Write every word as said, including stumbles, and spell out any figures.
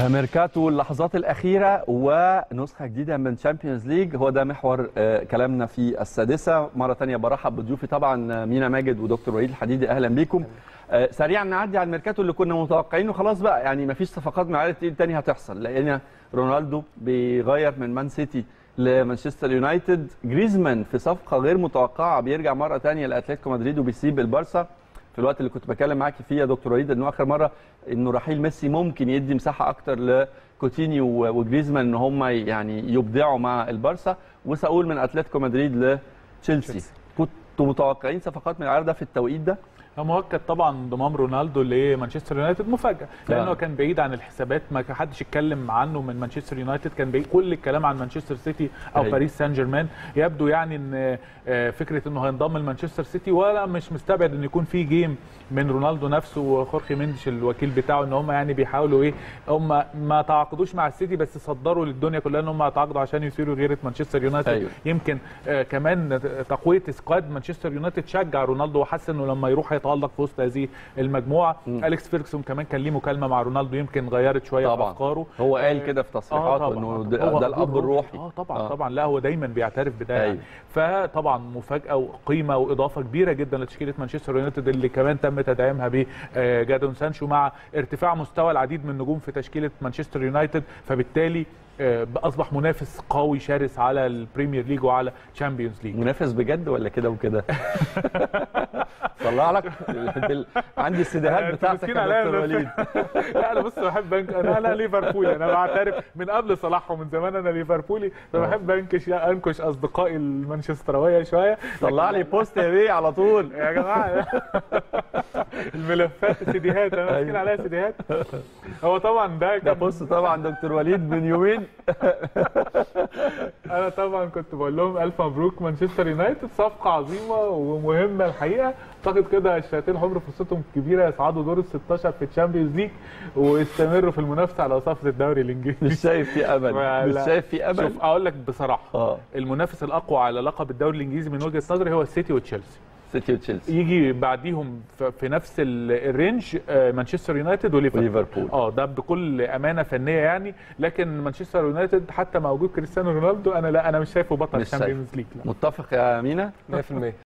ميركاتو اللحظات الأخيرة ونسخة جديدة من تشامبيونز ليج، هو ده محور كلامنا في السادسة. مرة تانية برحب بضيوفي طبعا مينا ماجد ودكتور وليد الحديدي، أهلا بيكم. سريعا نعدي على الميركاتو اللي كنا متوقعينه، خلاص بقى يعني مفيش صفقات من عائلة تقيل تاني هتحصل، لأن رونالدو بيغير من مان سيتي لمانشستر يونايتد، جريزمان في صفقة غير متوقعة بيرجع مرة تانية لأتلتيكو مدريد وبيسيب البارسا. في الوقت اللي كنت بكلم معاكي فيه يا دكتور وليد انه اخر مره انه رحيل ميسي ممكن يدي مساحه اكتر لكوتينيو وجريزمان ان هم يعني يبدعوا مع البارسا، وساقول من اتلتيكو مدريد لتشيلسي. كنتوا متوقعين صفقات من العيار ده في التوقيت ده؟ مؤكد طبعا انضمام رونالدو لمانشستر يونايتد مفاجاه، لانه كان بعيد عن الحسابات، ما حدش اتكلم عنه من مانشستر يونايتد، كان بعيد كل الكلام عن مانشستر سيتي او أي. باريس سان جيرمان. يبدو يعني ان فكره انه هينضم لمانشستر سيتي، ولا مش مستبعد ان يكون في جيم من رونالدو نفسه وخورخي مينديش الوكيل بتاعه، ان هم يعني بيحاولوا ايه، هم ما تعاقدوش مع السيتي بس صدروا للدنيا كلها ان هم تعاقدوا عشان يصيروا غيره مانشستر يونايتد. أيوه. يمكن آه كمان تقويه سكواد مانشستر يونايتد شجع رونالدو، وحس انه لما يروح هيتالق في وسط هذه المجموعه. م. اليكس فيرجسون كمان كان ليه مكالمه مع رونالدو، يمكن غيرت شويه في افكاره. هو قال كده في تصريحاته آه انه ده, ده الاب الروحي. اه طبعا آه. طبعا لا هو دايما بيعترف بده. أيوه. يعني فطبعا مفاجاه وقيمه واضافه كبيره جدا لتشكيله مانشستر يونايتد، اللي كمان تم تدعيمها ب جادون سانشو مع ارتفاع مستوى العديد من النجوم في تشكيله مانشستر يونايتد، فبالتالي اصبح منافس قوي شرس على البريمير ليج وعلى تشامبيونز ليج. منافس بجد ولا كده وكده؟ طلع لك عندي السيديهات بتاعتك يا دكتور وليد. لا انا بص بحب أنك... انا انا ليفربولي، انا بعترف من قبل صلاح ومن زمان انا ليفربولي، فبحب انكش انكش اصدقائي المانشستراويه شويه. طلع لي بوست يا بيه على طول يا جماعه. الملفات سيديهات انا ماسكين عليها سيديهات. هو طبعا ده ده بوست طبعا دكتور وليد من يومين. انا طبعا كنت بقول لهم الف مبروك مانشستر يونايتد، صفقه عظيمه ومهمه الحقيقه. اعتقد كده الشياطين الحمر فرصتهم كبيره يصعدوا دور ال ستاشر في الشامبيونز ليج ويستمروا في المنافسه على وصافه الدوري الانجليزي. مش شايف في امل؟ مش شايف في امل؟ شوف اقول لك بصراحه، آه. المنافس الاقوى على لقب الدوري الانجليزي من وجهه نظري هو السيتي وتشيلسي. سيتي وتشيلسي يجي بعديهم في نفس الرينج مانشستر يونايتد وليفربول. اه ده بكل امانه فنيه يعني، لكن مانشستر يونايتد حتى مع وجود كريستيانو رونالدو انا لا انا مش شايفه بطل الشامبيونز ليج. متفق يا مينا؟ مية في المية